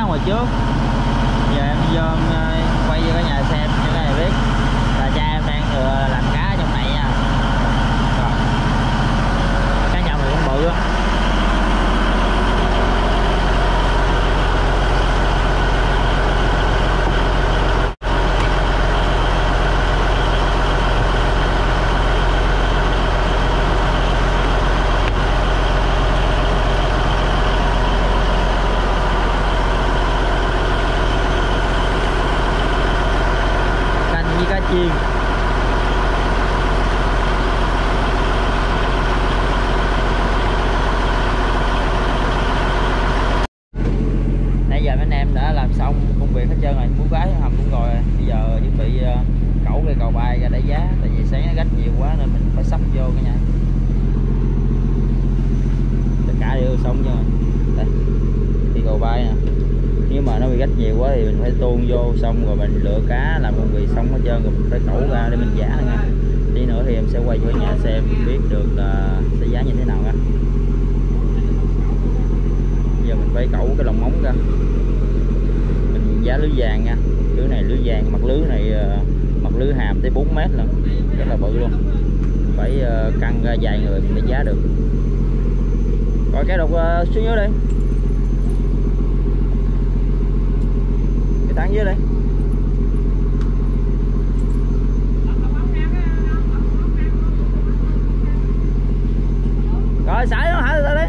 ngoài trước. Giờ em vô quay vô cái nhà xem cho các bạn biết là cha em đang làm cá ở trong này nha. Rồi. Cá nhồng này cũng bự á. Cá chiên. Nãy giờ mấy anh em đã làm xong công việc hết trơn rồi, muốn gái hầm cũng rồi. Bây giờ chuẩn bị cẩu cây cầu bay ra để giá, tại vì sáng nó gách nhiều quá nên mình phải sắp vô cả nhà. Tất cả đều xong chưa? Đây, cây cầu bay nè. Nếu mà nó bị gách nhiều quá thì mình phải tuôn vô, xong rồi mình lựa cá làm công việc xong hết trơn rồi mình phải cẩu ra để mình giá nữa nha. Tí nữa thì em sẽ quay cho nhà xem biết được là sẽ giá như thế nào nha. Giờ mình phải cẩu cái lồng móng ra, mình giá lưới vàng nha. Lưới này lưới vàng, mặt lưới này mặt lưới hàm tới 4 mét lần, rất là bự luôn. Phải căng ra vài người mình mới giá được. Rồi cái đục xuống dưới đi, cái tán dưới đây. Rồi xả nó hả ra đấy.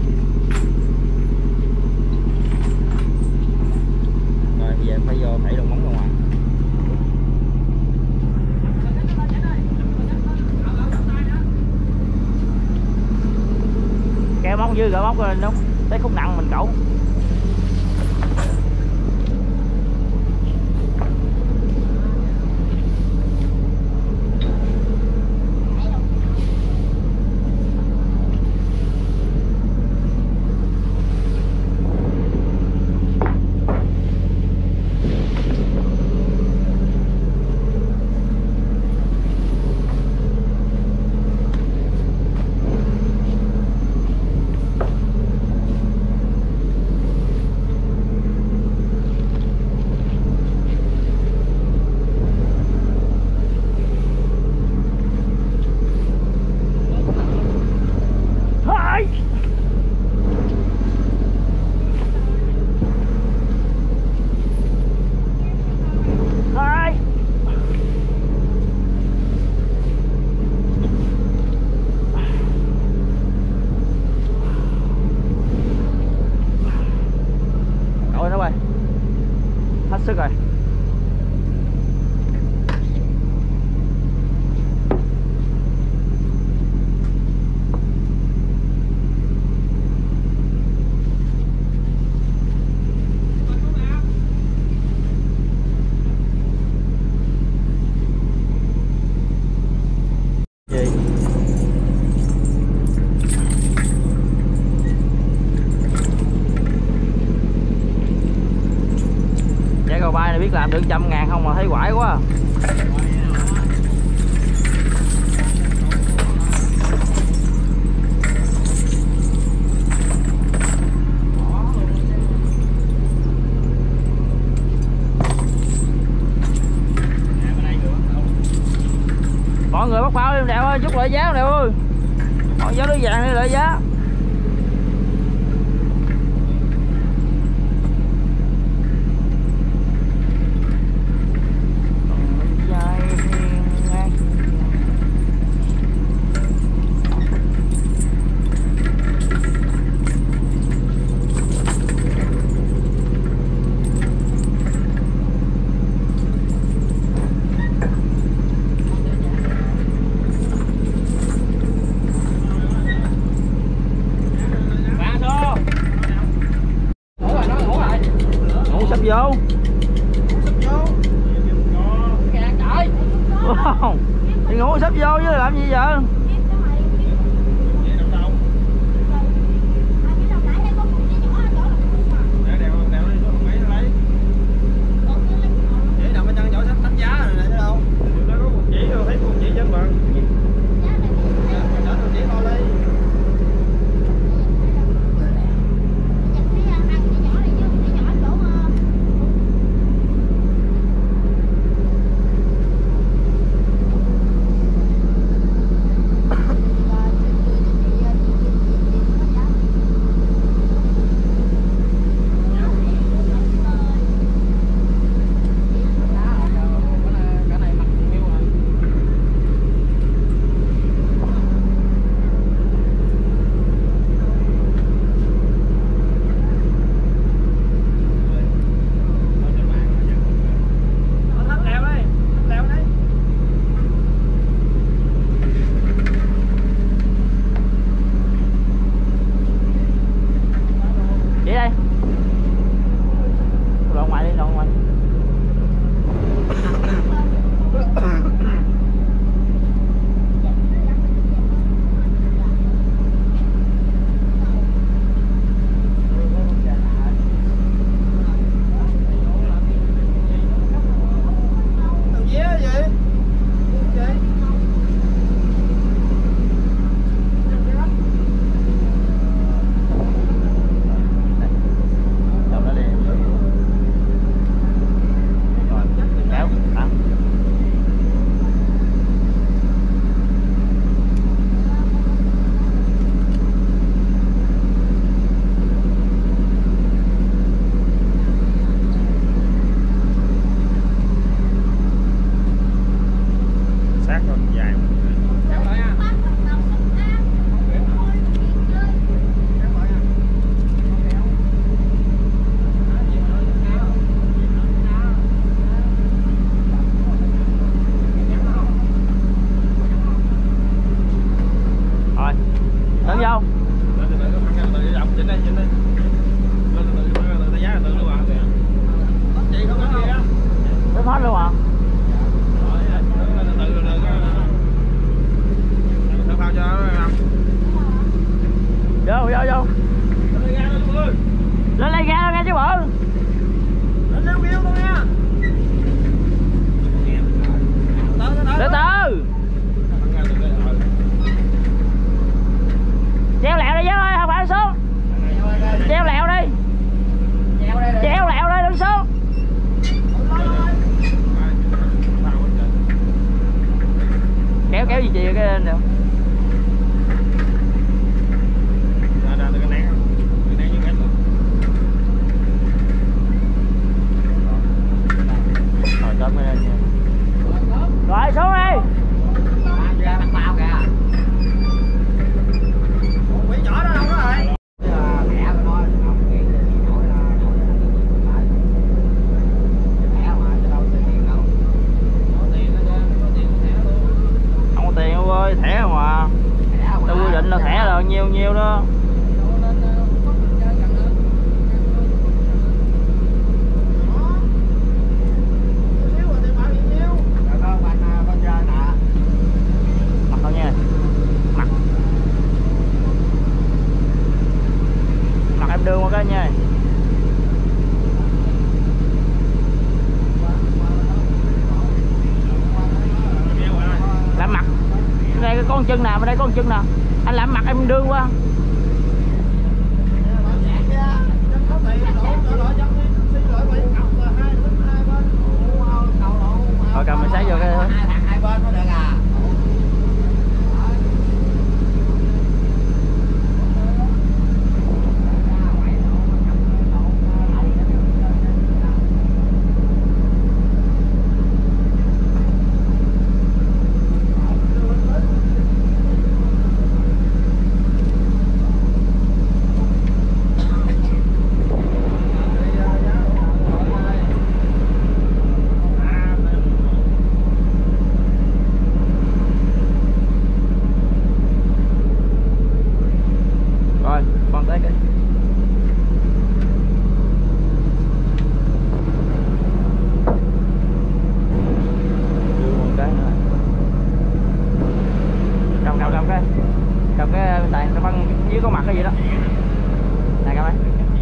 Rồi bây giờ em phải vô thảy đồng móng ra ngoài. Kéo móc dưới rồi móc lên đúng tới khúc nặng mình cẩu. Hết sức rồi. Cầu bay này biết làm được 100.000 không mà thấy quải quá. Mọi người bắt pháo đi Đèo ơi, chút lợi giá Đèo ơi. Mọi giá lưới vàng đi lợi giá. Vô thì ngủ sắp vô chứ làm gì giờ. con chân nào, bên đây có con chân nào. Anh làm mặt em đương quá. Rồi cầm mình sáng vô cái hai bên nó được à. Cầm cái tại nó băng dưới có mặt cái gì đó. Nè cầm đây.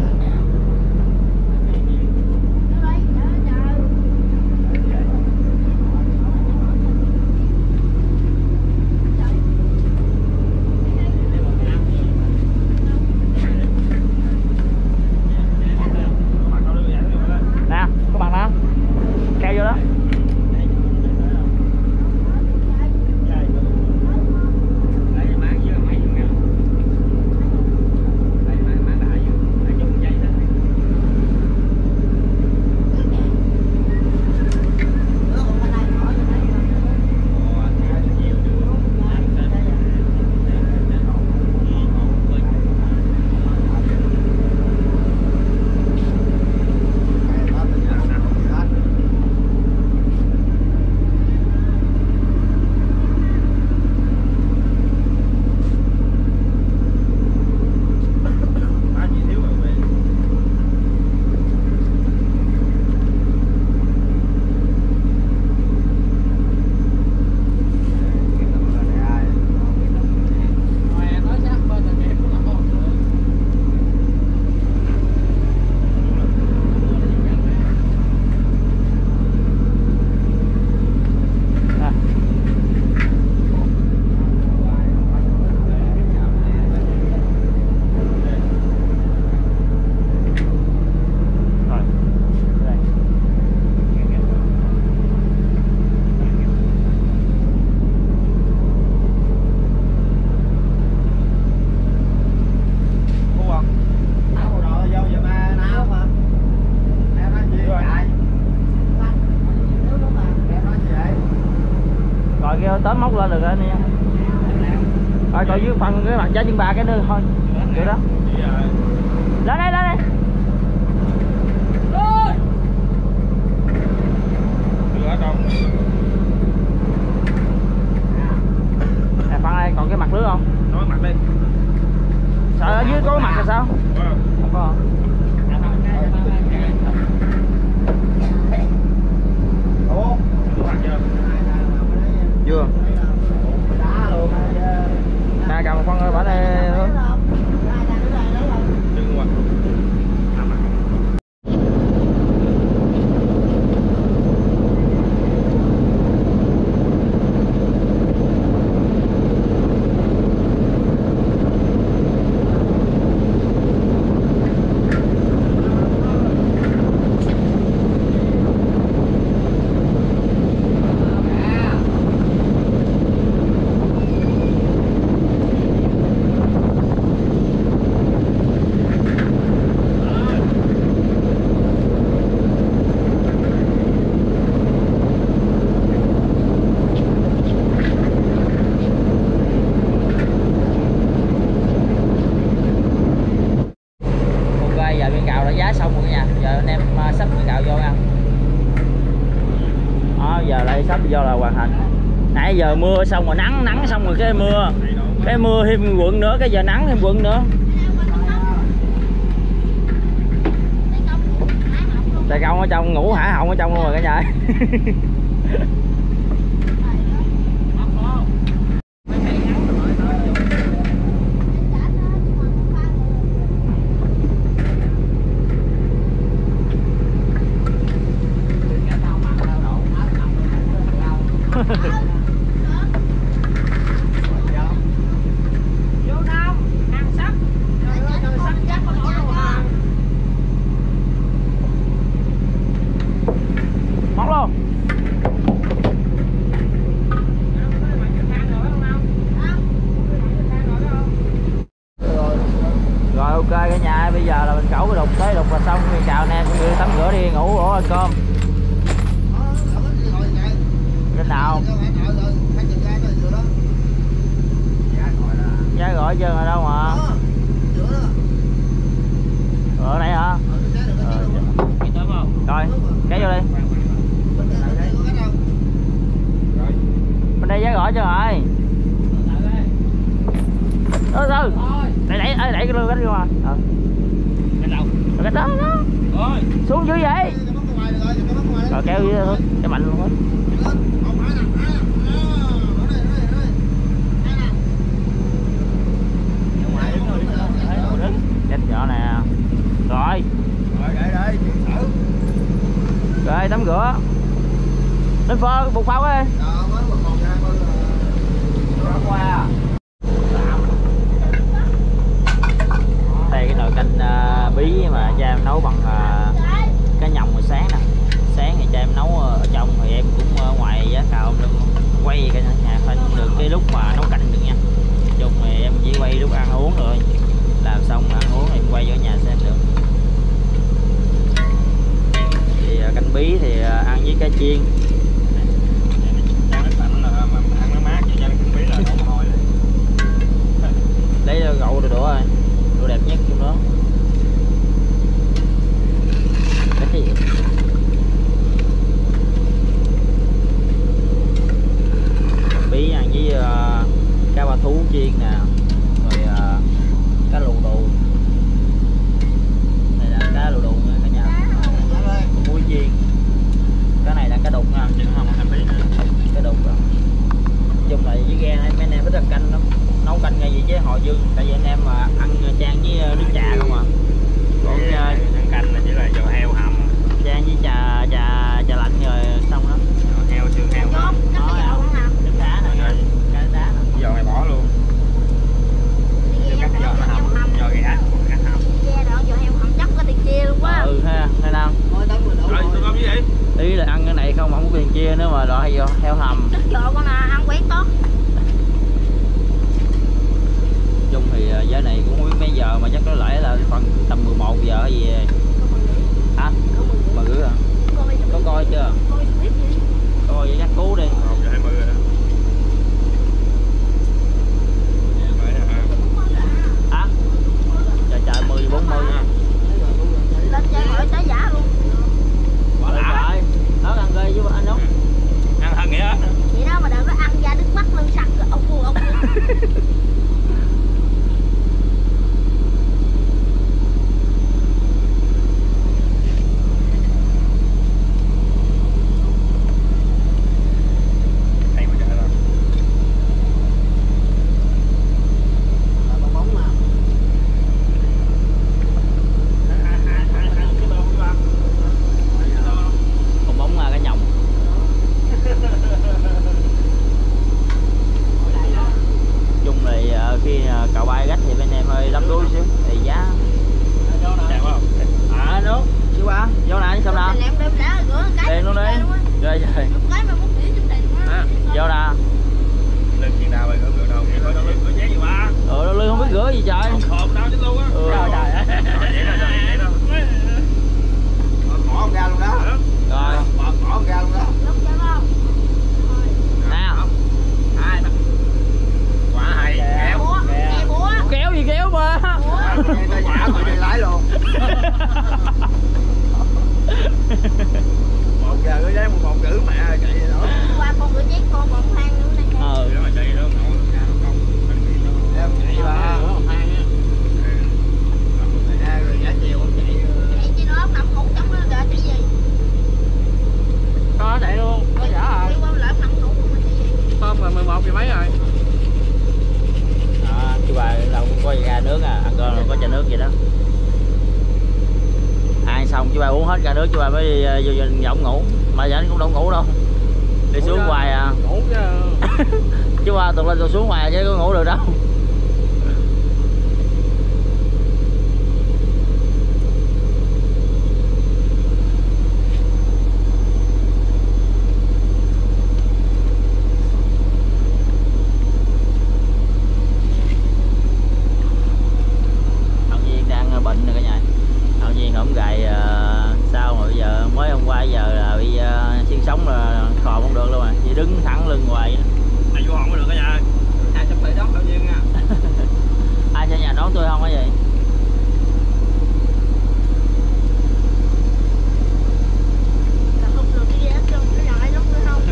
Nè, có mặt nè. Keo vô đó. Tới móc lên được rồi anh em. Rồi coi dưới phần cái mặt trái chân ba cái nữa thôi. Kiểu đó. Lên đây, lên đây. Nè phần này còn cái mặt lưới không? Nói mặt đi. Sợ ở dưới có cái mặt là sao? Không có. Chưa. Nè cầm con ơi, bỏ đây thôi. Giá xong rồi nha, giờ anh em sắp miếng gạo vô nha. Đó, giờ lại sắp vô là hoàn thành. Nãy giờ mưa xong rồi nắng xong rồi cái mưa thêm quận nữa, cái giờ nắng thêm quận nữa. Tài công ở trong ngủ hả họng ở trong luôn rồi cả nhà. tắm rửa đi ngủ ổ ăn cơm. Trên nào? Giá gọi chưa ở đâu mà? Ở đây hả? Rồi, kéo vô đi. Bên đây giá gọi chưa rồi? Từ đẩy cái lưng cánh vô mà. Cái đó đó. Xuống dưới vậy. Rồi kéo dưới thôi, cái mạnh luôn á. Chết nhỏ nè. Rồi. Rồi tắm rửa. Lên phơ bột phao đi. Đây cái nồi canh bí mà cha em nấu bằng cá nhồng hồi sáng nè. Sáng thì cha em nấu ở trong thì em cũng ở ngoài giá cào luôn quay cả nhà phải được cái lúc mà nấu canh được nha. Chung thì em chỉ quay lúc ăn uống rồi, làm xong ăn uống thì em quay ở nhà xem được. Thì canh bí thì ăn với cá chiên. Lấy gậu rồi đũa rồi, đũa đẹp nhất trong đó. Cái gì? Bí ăn với cá ba thú chiên nè, rồi cá lù đù. Này là cá lù đù nha cả nhà. Muối chiên. Cái này là cá đục nha, cá đục rồi. Chung lại với ghe mấy anh em thích ăn canh lắm. Nấu canh ngay gì chứ hồi dương, tại vì anh em mà ăn chan với nước trà không à. Còn ăn canh là chỉ là giò heo hầm chan với trà lạnh rồi xong đó. Giò heo xương heo đó. Nước đá nè, cá đá nè. Giò này bỏ luôn. Cắt cái giò nó hầm, giò gà hầm. Giò heo hầm chắc có tiền chia luôn quá. Ừ ha, hay nào. Rồi tôi có gì vậy? Ý là ăn cái này không có tiền chia nữa mà loại giò heo hầm. Chắc giò con nào ăn quét tốt. Chung thì giá này cũng không biết mấy giờ mà chắc có lẽ là phần tầm 11 giờ hay gì. Hả? Mà gửi hả? Có coi chưa? Coi vậy chắc cứu đi. 1:20 rồi đó. Hả? Trời 10:40 nha. Lên chơi hỏi tới giả luôn. Quá lạ. Đó ăn ghê với anh Út. Ăn thân nghĩa á. Vậy đó mà đừng có ăn da đứt mắt lưng sặc ông luôn. Chứ bà uống hết cả nước chứ bà mới vô giọng ngủ mà giờ anh cũng đâu ngủ đâu đi xuống hoài à ngủ chứ chứ bà tụt lên tụt xuống hoài chứ có ngủ được đâu. Thằng Duyên đang bệnh rồi cả nhà. Thằng Duyên ổng gầy sao đứng thẳng lưng hoài. Này vô hòn mới được cả nhà. 250 đón bao nhiêu nha. Ai sẽ nhà đón tôi không hả vậy? Không được cái gì hết trơn, cái nhà đón tôi không.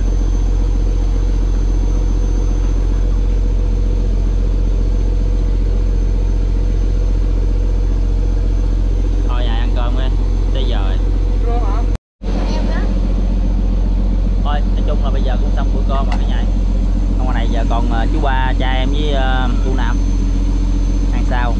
Thôi nhà ăn cơm đi, tới giờ rồi. Em đó. Thôi nói chung là bây giờ cũng xong bữa cơm rồi cả nhà. Còn này giờ còn chú ba, cha em với cô Nam ăn sao.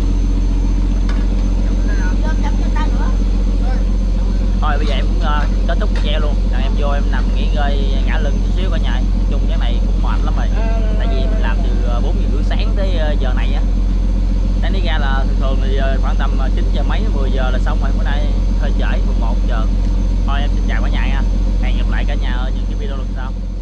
Vô chấm cho ta nữa. Thôi bây giờ em cũng kết thúc video luôn. Rồi em vô em nằm nghỉ ngơi ngã lưng chút xíu cả nhà. Nói chung cái này cũng mệt lắm rồi. Tại vì mình làm từ 4 giờ rưỡi sáng tới giờ này á. Đáng lý ra là thường thì khoảng tầm 9 giờ mấy 10 giờ là xong rồi, bữa nay hơi trễ 11 giờ. Thôi em xin chào cả nhà nha. Hẹn gặp lại cả nhà ở những cái video lần sau.